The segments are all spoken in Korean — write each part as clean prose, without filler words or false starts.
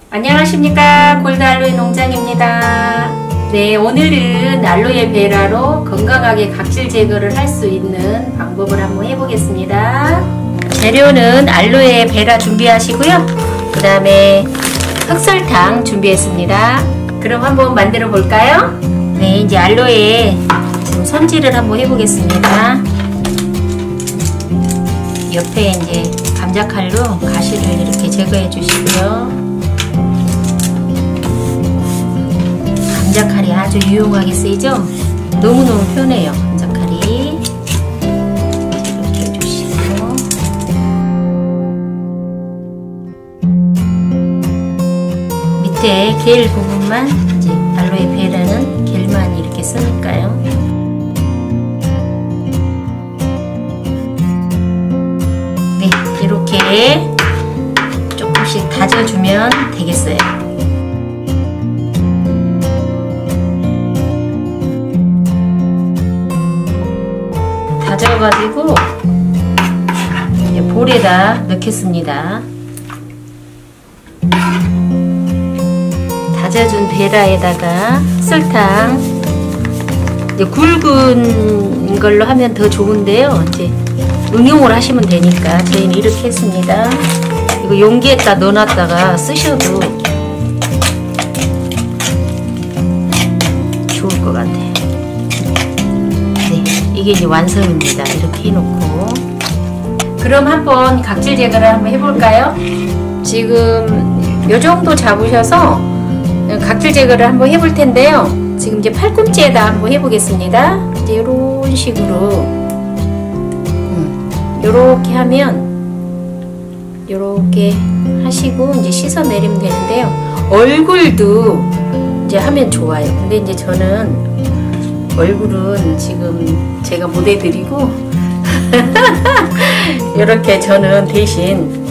안녕하십니까, 골드 알로에 농장입니다. 네, 오늘은 알로에 베라로 건강하게 각질 제거를 할 수 있는 방법을 한번 해보겠습니다. 재료는 알로에 베라 준비하시고요. 그 다음에 흑설탕 준비했습니다. 그럼 한번 만들어 볼까요? 네, 이제 알로에 지금 손질을 한번 해보겠습니다. 옆에 이제 감자칼로 가시를 이렇게 제거해 주시고요. 감자칼이 아주 유용하게 쓰이죠? 너무너무 편해요, 감자칼이. 이렇게 해주시고, 밑에 겔 부분만, 이제 알로에 베라는 겔만 이렇게 쓰니까요. 네, 이렇게 조금씩 다져주면 되겠어요. 다져가지고 볼에다 넣겠습니다. 다져준 베라에다가 설탕, 굵은 걸로 하면 더 좋은데요. 이제 응용을 하시면 되니까 저희는 이렇게 했습니다. 이거 용기에다 넣어놨다가 쓰셔도 좋을 것 같아요. 이게 이제 완성입니다. 이렇게 해놓고, 그럼 한번 각질 제거를 한번 해볼까요? 지금 요 정도 잡으셔서 각질 제거를 한번 해볼 텐데요. 지금 이제 팔꿈치에다 한번 해보겠습니다. 이제 이런 식으로 요렇게 하면 요렇게 하시고 이제 씻어 내리면 되는데요. 얼굴도 이제 하면 좋아요. 근데 이제 저는 얼굴은 지금 제가 못 해드리고 이렇게 저는 대신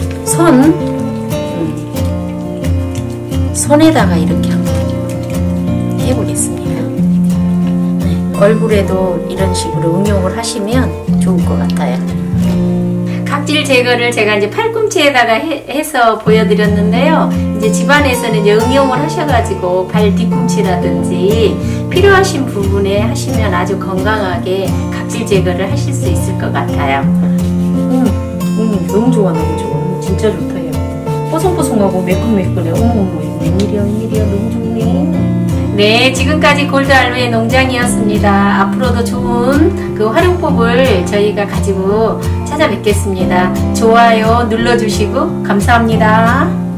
손에다가 이렇게 한번 해보겠습니다. 네, 얼굴에도 이런 식으로 응용을 하시면 좋을 것 같아요. 각질 제거를 제가 이제 팔꿈치에다가 해서 보여드렸는데요. 이제 집안에서는 이제 응용을 하셔가지고 발 뒤꿈치라든지 필요하신 부분에 하시면 아주 건강하게 각질 제거를 하실 수 있을 것 같아요. 너무 좋아, 너무 좋아. 진짜 좋다, 얘. 뽀송뽀송하고 매끈매끈해. 어머, 웬일이야, 웬일이야. 너무 좋네. 네, 지금까지 골드 알로에 농장이었습니다. 앞으로도 좋은 그 활용법을 저희가 가지고 찾아뵙겠습니다. 좋아요 눌러주시고 감사합니다.